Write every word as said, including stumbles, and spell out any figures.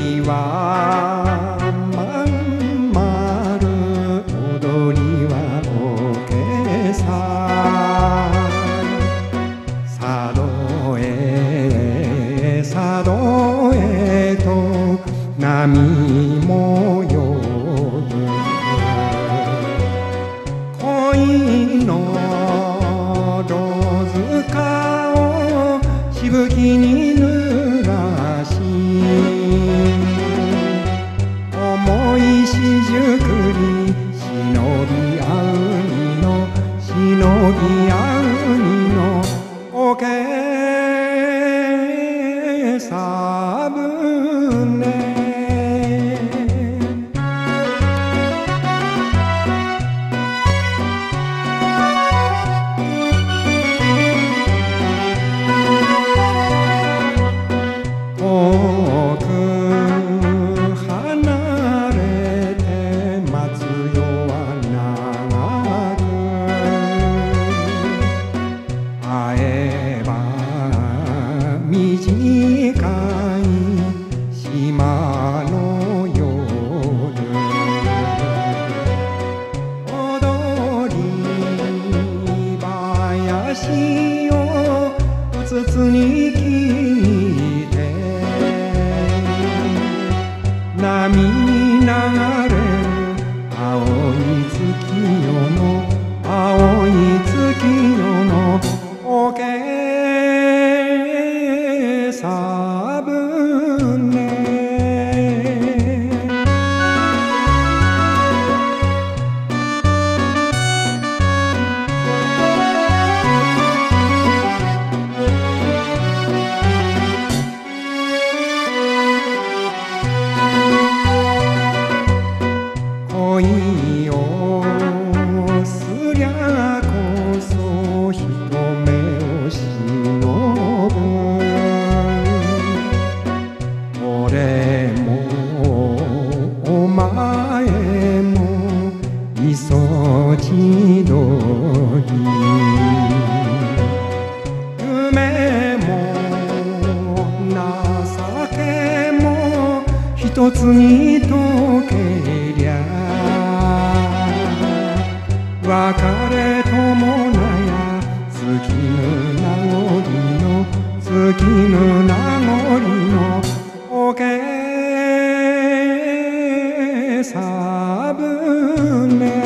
にはまんまる踊りはおけさ佐渡へ佐渡へと波もよぐ恋のどづかをしぶきに濡らし思いしじゅくり忍び合うにの忍び合うにのおけさぶね遠く離れて待つよは長く会えば短い島の夜踊り林をうつつに聞いて波に流れる青い月夜の青い月夜のおけさぶね恋をすりゃこそ人目を忍ぶ俺もお前もいそちどり夢も情けも一つに溶けりゃ別れともなや尽きぬ名残の尽きぬ名残のおけさぶね